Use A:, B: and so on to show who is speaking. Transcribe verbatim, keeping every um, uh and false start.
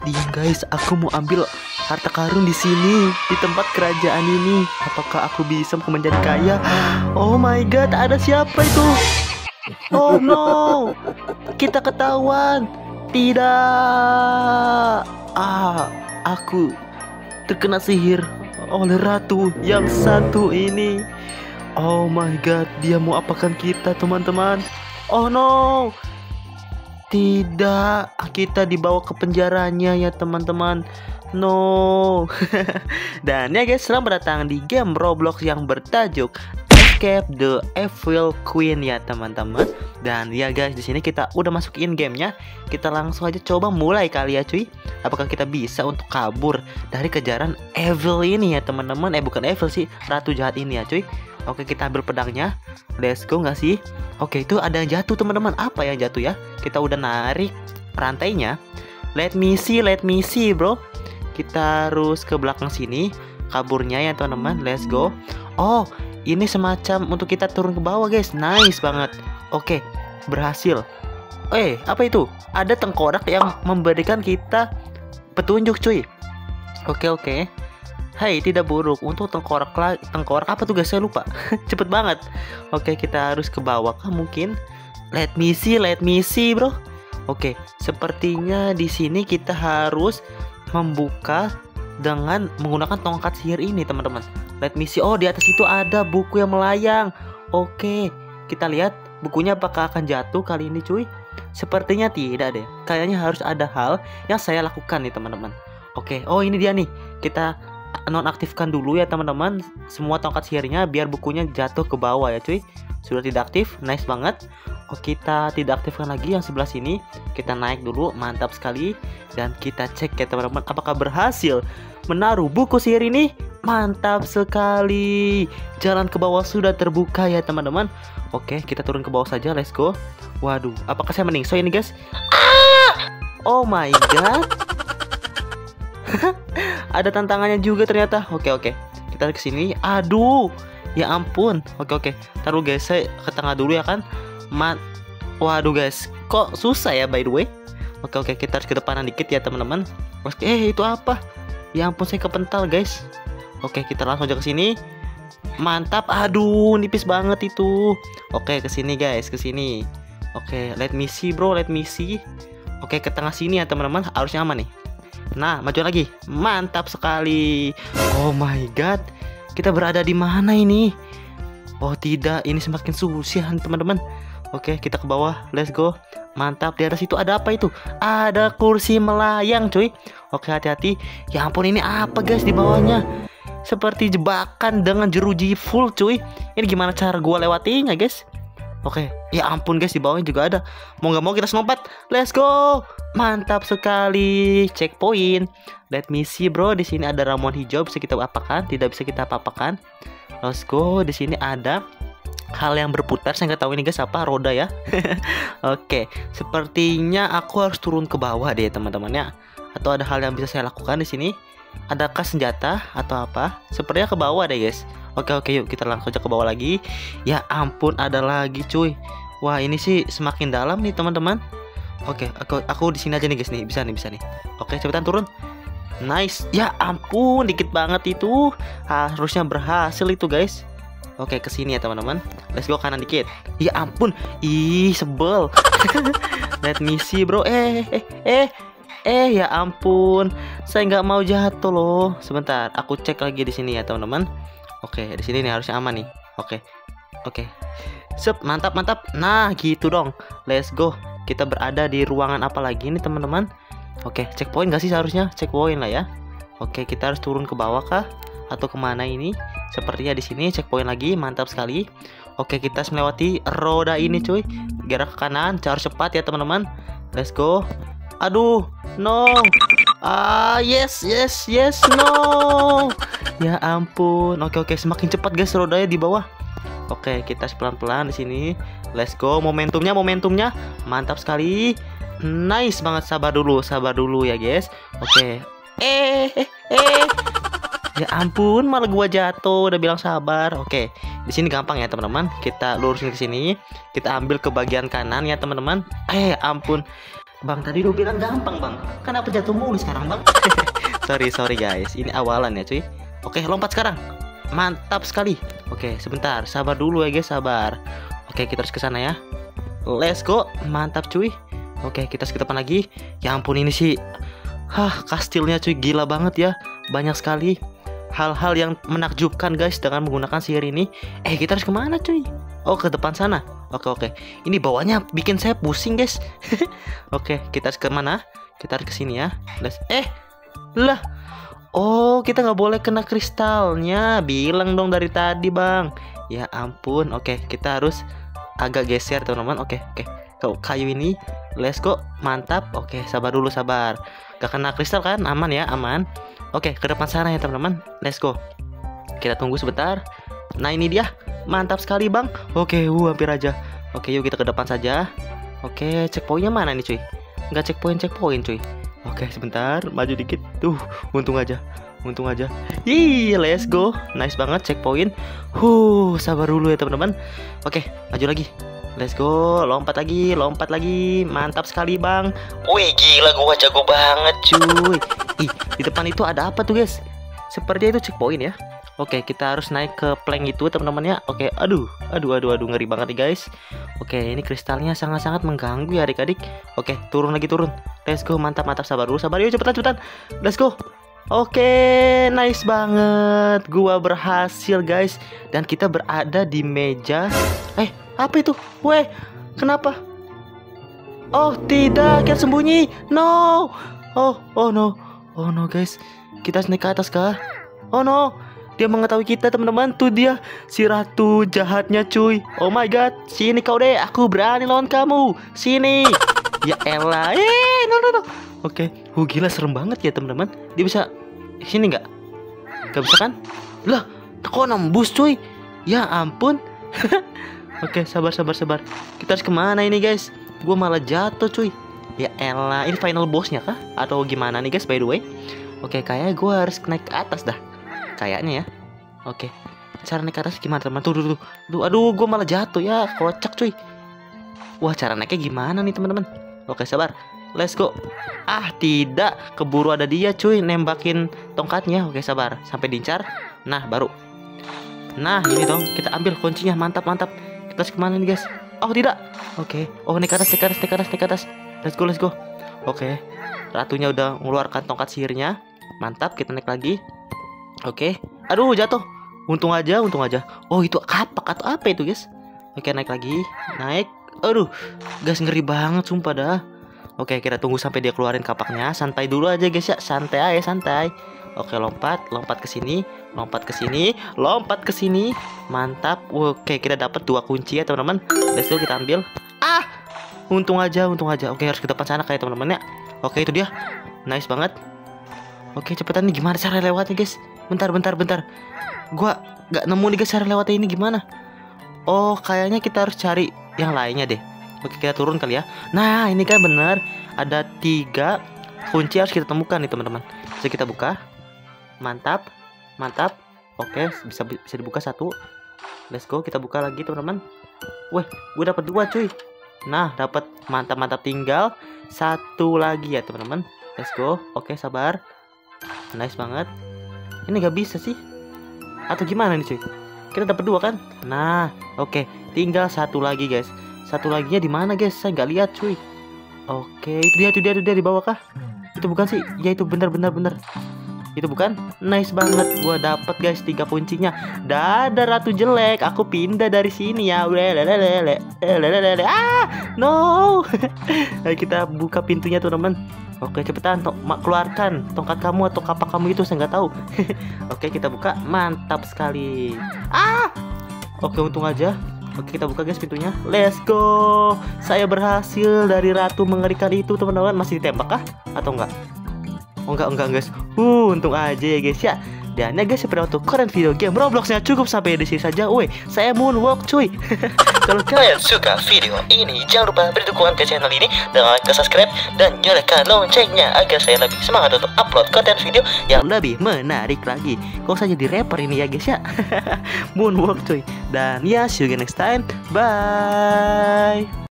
A: Diam guys, aku mau ambil harta karun di sini, di tempat kerajaan ini. Apakah aku bisa menjadi kaya? Oh my god, ada siapa itu? Oh no, kita ketahuan. Tidak. Ah, aku terkena sihir oleh ratu yang satu ini. Oh my god, dia mau apakan kita teman-teman? Oh no, tidak, kita dibawa ke penjaranya ya teman-teman. No. Dan ya guys, selamat datang di game Roblox yang bertajuk Escape the Evil Queen ya teman-teman. Dan ya guys, di sini kita udah masukin gamenya. Kita langsung aja coba mulai kali ya cuy. Apakah kita bisa untuk kabur dari kejaran evil ini ya teman-teman? Eh bukan evil sih, ratu jahat ini ya cuy. Oke, kita ambil pedangnya. Let's go nggak sih? Oke, itu ada yang jatuh teman-teman. Apa yang jatuh ya? Kita udah narik rantainya. Let me see, let me see bro. Kita harus ke belakang sini kaburnya ya teman-teman. Let's go. Oh, ini semacam untuk kita turun ke bawah guys. Nice banget. Oke, berhasil. Eh, apa itu? Ada tengkorak yang memberikan kita petunjuk cuy. Oke oke. Hai, tidak buruk. Untuk tengkorak lagi. Tengkorak apa tuh guys? Saya lupa. Cepet banget. Oke, kita harus ke bawah kah mungkin? Let me see, let me see bro. Oke, sepertinya di sini kita harus membuka dengan menggunakan tongkat sihir ini teman-teman. Let me see. Oh, di atas itu ada buku yang melayang. Oke, kita lihat bukunya apakah akan jatuh kali ini cuy. Sepertinya tidak deh. Kayaknya harus ada hal yang saya lakukan nih teman-teman. Oke, oh ini dia nih. Kita nonaktifkan dulu ya teman-teman semua tongkat sihirnya biar bukunya jatuh ke bawah ya cuy. Sudah tidak aktif, nice banget. Oh, kita tidak aktifkan lagi yang sebelah sini. Kita naik dulu, mantap sekali. Dan kita cek ya teman-teman apakah berhasil menaruh buku sihir ini. Mantap sekali. Jalan ke bawah sudah terbuka ya teman-teman. Oke, kita turun ke bawah saja, let's go. Waduh, apakah saya meningso ini guys? Ah! Oh my god. Ada tantangannya juga ternyata. Oke oke, kita ke sini. Aduh, ya ampun. Oke oke, taruh guys, saya ke tengah dulu ya kan. Man, waduh guys, kok susah ya by the way. Oke oke, kita harus ke depanan dikit ya teman-teman. Oke, eh itu apa? Ya ampun, saya kepental guys. Oke, kita langsung aja ke sini. Mantap. Aduh, nipis banget itu. Oke, ke sini guys, ke sini. Oke, let me see bro, let me see. Oke, ke tengah sini ya teman-teman, harusnya aman nih. Nah, maju lagi. Mantap sekali. Oh my god. Kita berada di mana ini? Oh tidak, ini semakin susah teman-teman. Oke, kita ke bawah. Let's go. Mantap, di atas itu ada apa itu? Ada kursi melayang cuy. Oke, hati-hati. Ya ampun, ini apa guys di bawahnya? Seperti jebakan dengan jeruji full cuy. Ini gimana cara gua lewatinya guys? Oke, ya ampun guys, di bawahnya juga ada. Mau nggak mau kita lompat. Let's go. Mantap sekali. Checkpoint. Let me see bro. Di sini ada ramuan hijau bisa kita apakan? Tidak bisa kita apa-apakan. Let's go. Di sini ada hal yang berputar. Saya nggak tahu ini guys apa, roda ya. Oke, sepertinya aku harus turun ke bawah deh teman-teman ya. Atau ada hal yang bisa saya lakukan di sini? Adakah senjata atau apa? Sepertinya ke bawah deh guys. Oke oke, yuk kita langsung aja ke bawah lagi. Ya ampun, ada lagi cuy. Wah, ini sih semakin dalam nih teman-teman. Oke, aku aku di sini aja nih guys nih. Bisa nih, bisa nih. Oke, cepetan turun. Nice. Ya ampun, dikit banget itu. Harusnya berhasil itu guys. Oke, ke sini ya teman-teman. Let's go kanan dikit. Ya ampun. Ih, sebel. Let me see, bro. Eh eh eh eh ya ampun. Saya nggak mau jatuh loh. Sebentar, aku cek lagi di sini ya teman-teman. Oke, di sini nih harusnya aman nih. Oke. Oke. Sep, mantap mantap. Nah, gitu dong. Let's go. Kita berada di ruangan apa lagi nih, teman-teman? Oke, checkpoint gak sih seharusnya? Checkpoint lah ya. Oke, kita harus turun ke bawah kah? Atau kemana ini? Sepertinya di sini checkpoint lagi. Mantap sekali. Oke, kita harus melewati roda ini, cuy. Gerak ke kanan, harus cepat ya, teman-teman. Let's go. Aduh, no. Ah, yes, yes, yes, no. Ya ampun. Oke, oke, semakin cepat guys rodanya di bawah. Oke, kita pelan-pelan di sini. Let's go. Momentumnya, momentumnya. Mantap sekali. Nice banget. Sabar dulu, sabar dulu ya, guys. Oke. Eh, eh, eh. Ya ampun, malah gua jatuh. Udah bilang sabar. Oke. Di sini gampang ya, teman-teman. Kita lurusin ke sini. Kita ambil ke bagian kanan ya, teman-teman. Eh, ampun. Bang, tadi lu bilang gampang bang, kenapa jatuh mulu sekarang bang? Sorry sorry guys, ini awalan ya cuy. Oke, lompat sekarang. Mantap sekali. Oke, sebentar, sabar dulu ya guys, sabar. Oke, kita harus ke sana ya. Let's go, mantap cuy. Oke, kita ke depan lagi. Ya ampun, ini sih, hah, kastilnya cuy, gila banget ya. Banyak sekali hal-hal yang menakjubkan guys dengan menggunakan sihir ini. Eh, kita harus kemana cuy? Oh, ke depan sana. Oke oke. Ini bawahnya bikin saya pusing guys. Oke, kita harus kemana? Kita harus ke sini ya. Let's. Eh, lah. Oh, kita nggak boleh kena kristalnya. Bilang dong dari tadi bang. Ya ampun. Oke, kita harus agak geser teman-teman. Oke oke. Kau kayu ini. Let's go. Mantap. Oke, sabar dulu, sabar. Gak kena kristal kan? Aman ya, aman. Oke, ke depan sana ya teman-teman. Let's go. Kita tunggu sebentar. Nah, ini dia. Mantap sekali bang. Oke, uh, hampir aja. Oke, yuk kita ke depan saja. Oke, checkpointnya mana nih cuy? Nggak checkpoint checkpoint cuy. Oke, sebentar, maju dikit. Tuh, untung aja, untung aja. Ih, let's go. Nice banget checkpoint. Huh, sabar dulu ya teman-teman. Oke, maju lagi. Let's go, lompat lagi, lompat lagi. Mantap sekali bang. Wih, gila, gua jago banget cuy. Ih, di depan itu ada apa tuh guys? Sepertinya itu checkpoint ya. Oke, kita harus naik ke plank itu teman-teman ya. Oke, aduh, aduh, aduh, aduh, ngeri banget nih guys. Oke, ini kristalnya sangat-sangat mengganggu ya adik-adik. Oke, turun lagi, turun. Let's go, mantap, mantap, sabar dulu, sabar, yuk cepetan, cepetan. Let's go. Oke, nice banget. Gua berhasil guys. Dan kita berada di meja. Eh, apa itu? Weh, kenapa? Oh, tidak, kita sembunyi. No. Oh, oh no. Oh no guys. Kita harus naik ke atas kah? Oh no. Dia mengetahui kita teman-teman. Tuh dia, si ratu jahatnya cuy. Oh my god, sini kau deh, aku berani lawan kamu. Sini. Ya elah. Eh, no no no. Oke, uh, gila serem banget ya teman-teman. Dia bisa sini nggak? Gak bisa kan? Lah, kok nembus cuy? Ya ampun. Oke, sabar sabar sabar. Kita harus kemana ini guys? Gue malah jatuh cuy. Ya elah, ini final bossnya kah? Atau gimana nih guys by the way? Oke, kayaknya gue harus naik ke atas dah. Kayaknya ya. Oke, cara naik ke atas gimana teman? Tuh, tuh, tuh, tuh. Aduh, gue malah jatuh ya. Kocak cuy. Wah, cara naiknya gimana nih teman-teman? Oke, sabar. Let's go. Ah, tidak. Keburu ada dia cuy, nembakin tongkatnya. Oke, sabar. Sampai diincar. Nah, baru. Nah, ini dong. Kita ambil kuncinya. Mantap, mantap. Kita harus kemana nih guys? Oh, tidak. Oke. Oh, naik ke atas, naik ke atas, naik ke atas, naik ke atas. Let's go, let's go. Oke. Ratunya udah mengeluarkan tongkat sihirnya. Mantap, kita naik lagi. Oke, aduh jatuh. Untung aja, untung aja. Oh, itu kapak atau apa itu guys? Oke, naik lagi, naik. Aduh, gas ngeri banget sumpah dah. Oke, kita tunggu sampai dia keluarin kapaknya. Santai dulu aja guys ya, santai aja, santai. Oke, lompat, lompat ke sini, lompat ke sini, lompat ke sini. Mantap. Oke, kita dapat dua kunci ya teman-teman. Let's go, kita ambil. Ah, untung aja, untung aja. Oke, harus ke depan sana kayak teman-teman ya. Oke, itu dia. Nice banget. Oke, cepetan nih, gimana cara lewatnya guys? Bentar, bentar, bentar. Gua gak nemu nih guys cara lewatnya ini gimana. Oh, kayaknya kita harus cari yang lainnya deh. Oke, kita turun kali ya. Nah, ini kan bener. Ada tiga kunci harus kita temukan nih teman-teman. Bisa kita buka. Mantap, mantap. Oke, bisa bisa dibuka satu. Let's go, kita buka lagi teman-teman. Weh, gue dapat dua cuy. Nah, dapat, mantap, mantap. Tinggal satu lagi ya teman-teman. Let's go. Oke, sabar. Nice banget. Ini gak bisa sih. Atau gimana nih cuy? Kita dapat dua kan? Nah, oke. Tinggal satu lagi guys. Satu laginya di mana guys? Saya nggak lihat cuy. Oke, itu dia, itu dia, itu dia di bawah kah? Itu bukan sih? Ya itu benar, benar, benar. Itu bukan? Nice banget. Gua dapat guys tiga kuncinya. Dadah ratu jelek. Aku pindah dari sini ya. Ah, no. Ayo kita buka pintunya teman-teman. Oke, cepetan, to keluarkan tongkat kamu atau kapak kamu itu, saya nggak tahu. Oke, kita buka, mantap sekali. Ah, oke, untung aja. Oke, kita buka guys pintunya. Let's go. Saya berhasil dari ratu mengerikan itu teman-teman. Masih ditembak kah? Atau enggak? Oh enggak, enggak guys. Uh, untung aja ya guys ya. Dan ya guys, seperti untuk keren video game Robloxnya cukup sampai di sini saja. Woi, saya Moonwalk cuy. Kalau kalian suka video ini, jangan lupa beri dukungan ke channel ini dengan like, subscribe, dan nyalakan loncengnya agar saya lebih semangat untuk upload konten video yang lebih menarik lagi. Kok saja di rapper ini ya guys ya. Moonwalk cuy. Dan ya, see you again next time. Bye.